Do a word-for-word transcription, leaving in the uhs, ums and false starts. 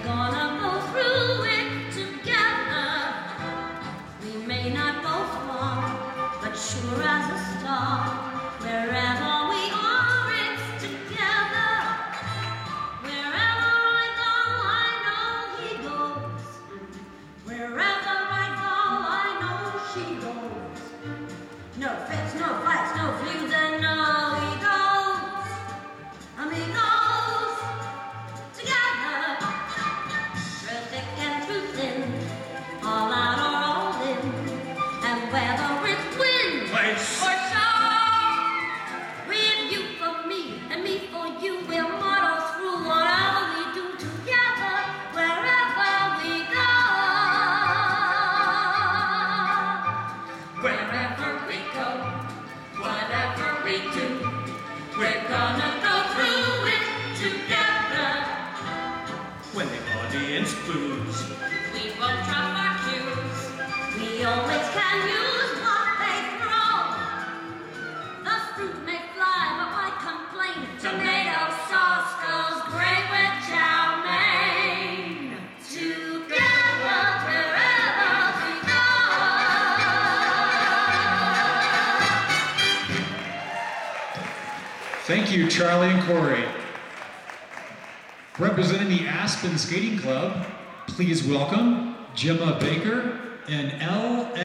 gonna go through it together. We may not go far, but sure as a star, wherever we are, it's together. Wherever I go, I know he goes. Wherever I go, I know she goes. No fits, no fights, no feuds, and no egos. Amigos, together, through thick and through thin, all out or all in, and whether it's wind Place. or shower, with you for me and me for you, we'll muddle through whatever we do together, wherever we go. Wherever we go, whatever we do, we're gonna go through it together. When the audience boos, We won't drop our cues. We always can use what they throw. The fruit may fly, but why complain? Tomato sauce goes great with chow mein. Together, wherever we go. Thank you, Charlie and Corey. Representing the Aspen Skating Club, please welcome Gemma Baker and L.